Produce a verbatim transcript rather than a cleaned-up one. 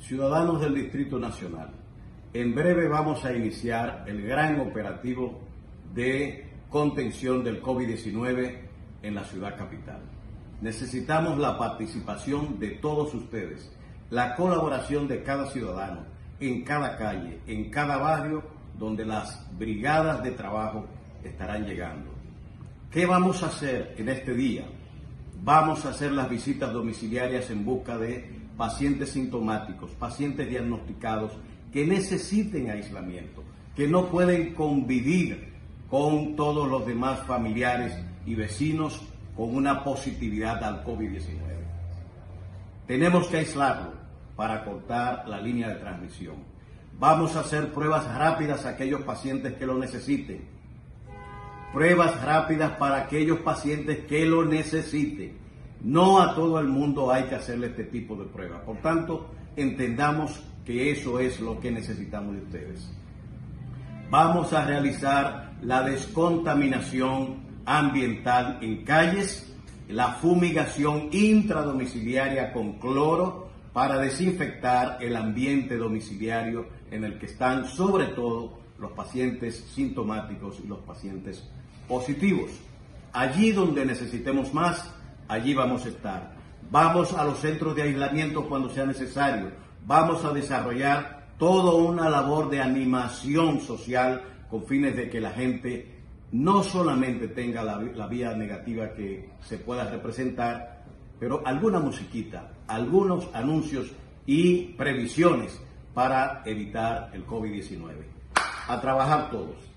Ciudadanos del Distrito Nacional, en breve vamos a iniciar el gran operativo de contención del COVID diecinueve en la ciudad capital. Necesitamos la participación de todos ustedes, la colaboración de cada ciudadano, en cada calle, en cada barrio, donde las brigadas de trabajo estarán llegando. ¿Qué vamos a hacer en este día? Vamos a hacer las visitas domiciliarias en busca de pacientes sintomáticos, pacientes diagnosticados que necesiten aislamiento, que no pueden convivir con todos los demás familiares y vecinos con una positividad al COVID diecinueve. Tenemos que aislarlo para cortar la línea de transmisión. Vamos a hacer pruebas rápidas a aquellos pacientes que lo necesiten. Pruebas rápidas para aquellos pacientes que lo necesiten. No a todo el mundo hay que hacerle este tipo de pruebas. Por tanto, entendamos que eso es lo que necesitamos de ustedes. Vamos a realizar la descontaminación ambiental en calles, la fumigación intradomiciliaria con cloro para desinfectar el ambiente domiciliario en el que están sobre todo los pacientes sintomáticos y los pacientes positivos. Allí donde necesitemos más, allí vamos a estar. Vamos a los centros de aislamiento cuando sea necesario. Vamos a desarrollar toda una labor de animación social con fines de que la gente no solamente tenga la, la vía negativa que se pueda representar, pero alguna musiquita, algunos anuncios y previsiones para evitar el COVID diecinueve. A trabajar todos.